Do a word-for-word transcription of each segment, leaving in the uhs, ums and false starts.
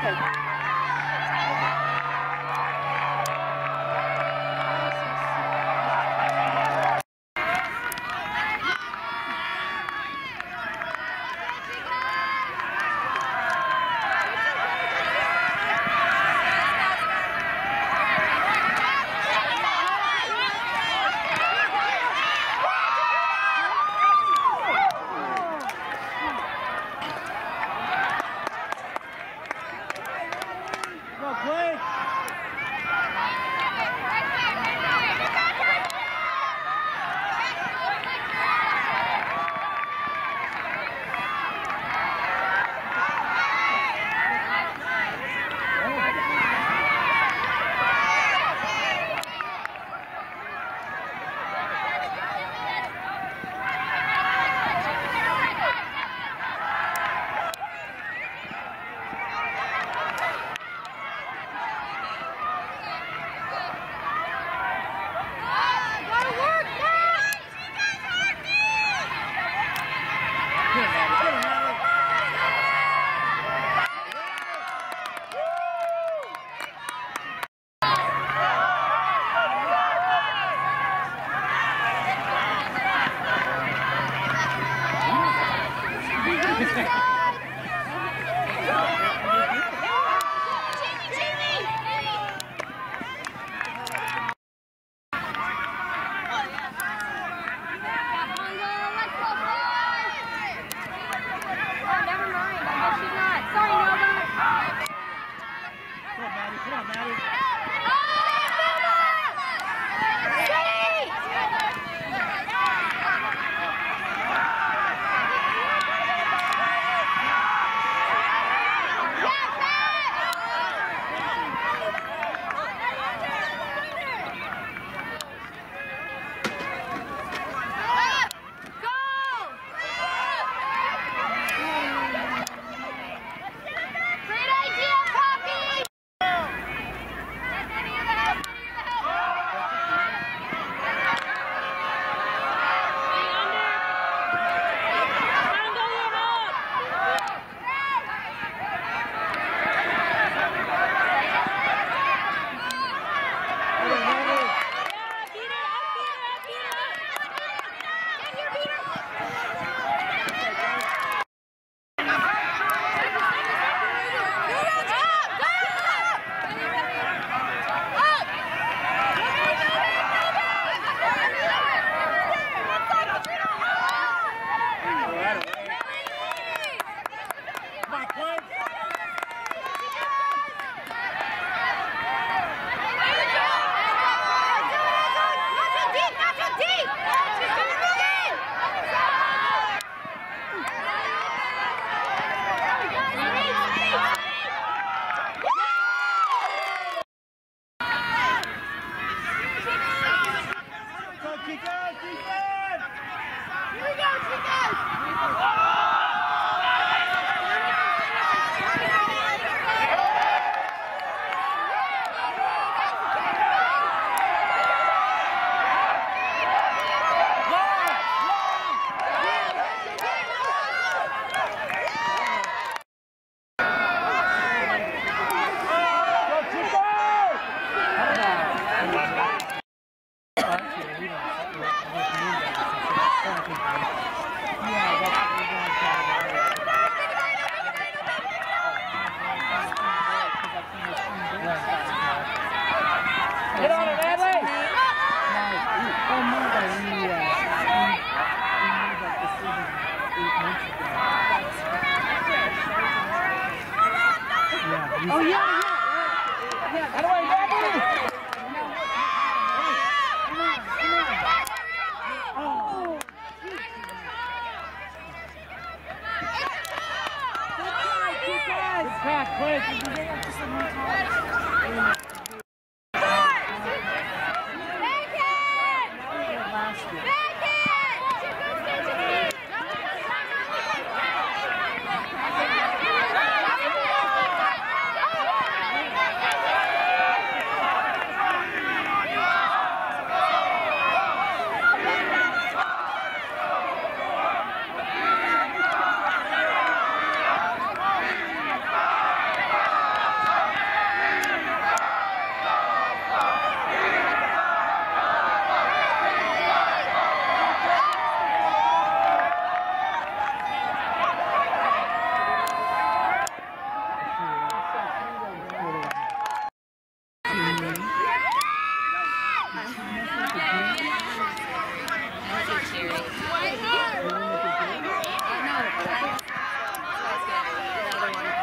Oh, yeah, yeah. Yeah, how do I grab it? Oh. Good crack, quick. You can get up just a more time.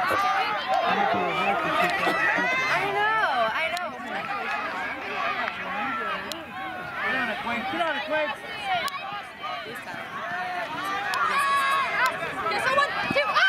know, I know. Get on it, Quince. Get on it, Quince. Just a one, two, ah!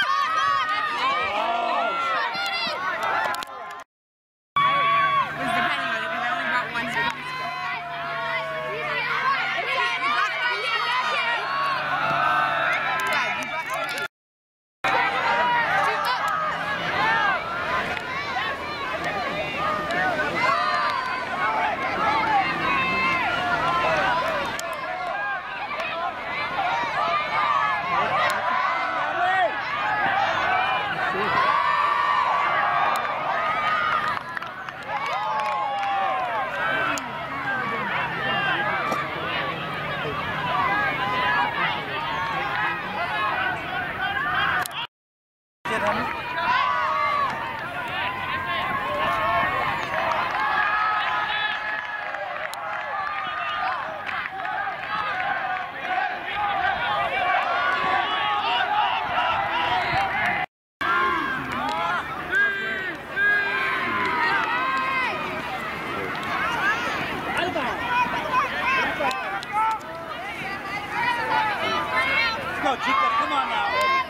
Go, Chico, come on now.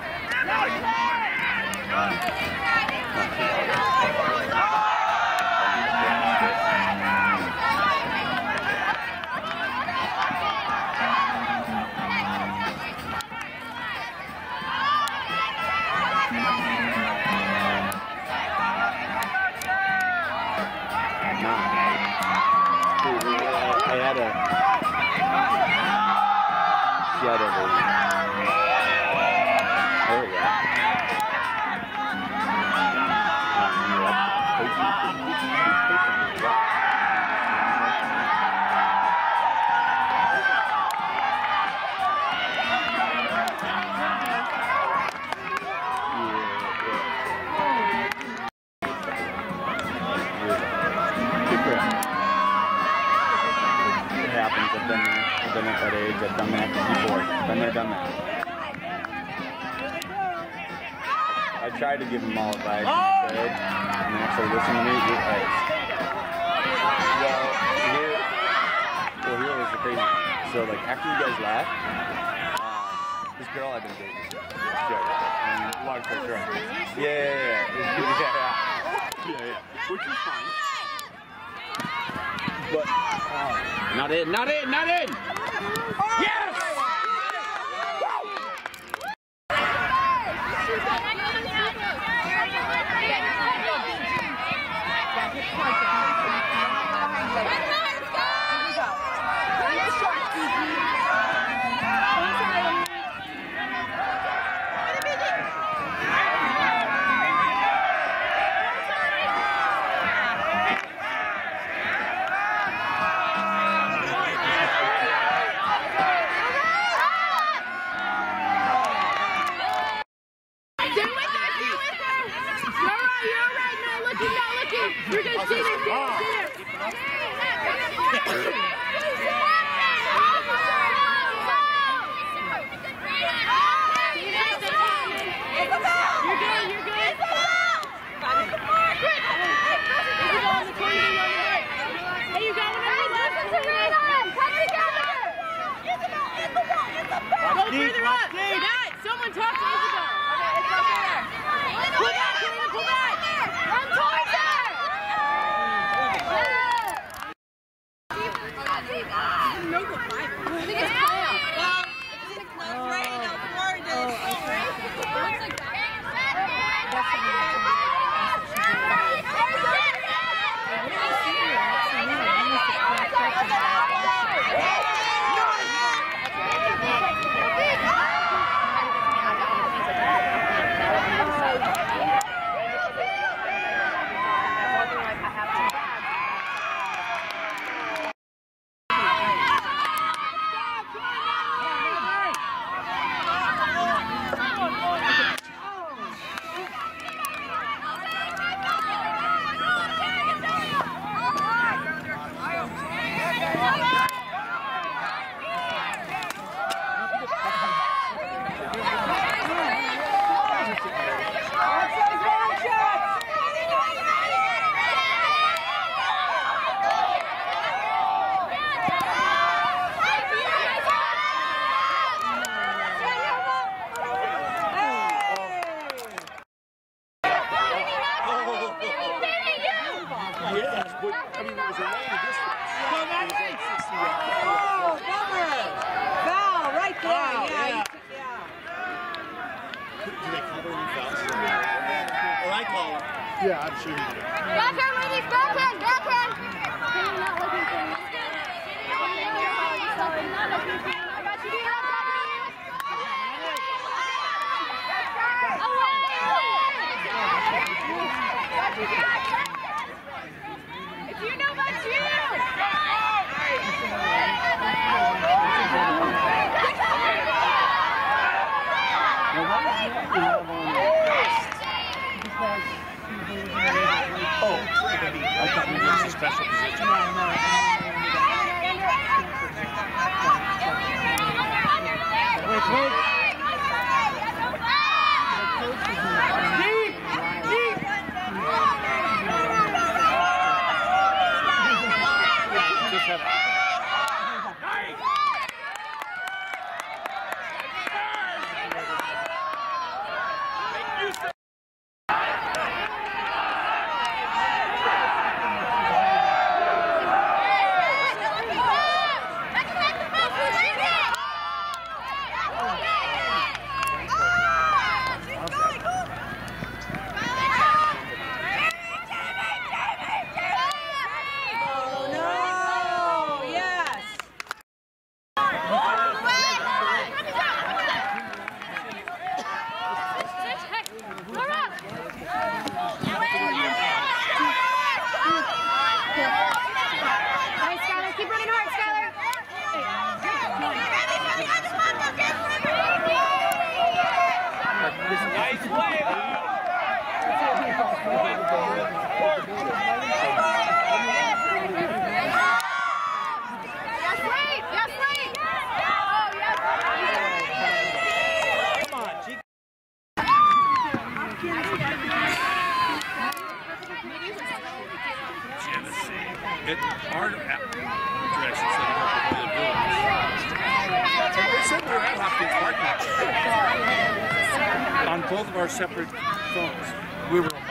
I had a shut of it. There we go. It happens. I've been there. I've been at that age. I've done that before. Been there, done that. I tried to give them all advice and said, and actually listen to me. You're right. Well, here, well, here was the crazy thing. So, like, after you guys left, um, this girl I've been dating, joke, and long story short, yeah, yeah, yeah, yeah, yeah, yeah, yeah, which is fine. But, uh, not in, not in, not in! Yes! You're gonna see this. Someone talk to Isabel. Okay, it's up there. Pull back, Kalina, pull back. Run towards her. Make the fight. I think it's clam. Well, it's in a close range. I'll forward it. It looks like that. Oh, bummer. Foul right there. Wow, yeah. yeah. yeah. Do they call them fouls? Or I call them. Yeah, I'm sure you do. Backhand, ladies, backhand, backhand. I'm not looking for you. I got you, dude. If you know that's you! Oh, I thought we were in a special position. Wait, wait. Deep! Deep! Just have It, our direction said you have to play the village. They said we were at Hopkins Park on both of our separate phones. We were